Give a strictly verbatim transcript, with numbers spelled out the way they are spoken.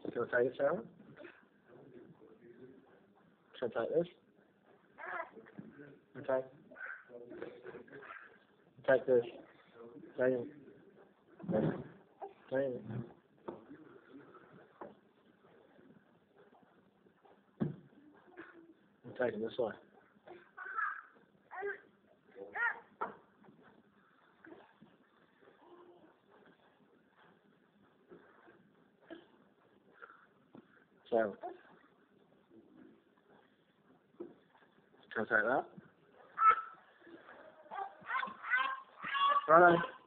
Can I take it, Sarah? Can I take this? Okay. Take this. Take it. Take it. I'm taking this way. So, can I take that? Right.